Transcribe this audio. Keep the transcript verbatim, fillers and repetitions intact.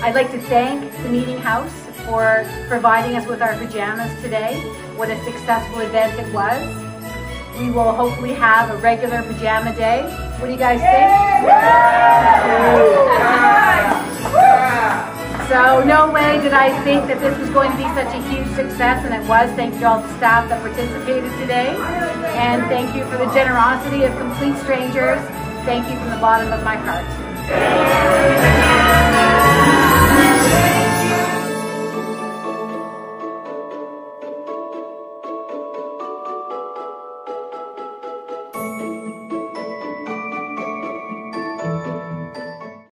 I'd like to thank the Meeting House for providing us with our pajamas today. What a successful event it was. We will hopefully have a regular pajama day. What do you guys think? So no way did I think that this was going to be such a huge success, and it was. Thank you to all the staff that participated today. And thank you for the generosity of complete strangers. Thank you from the bottom of my heart.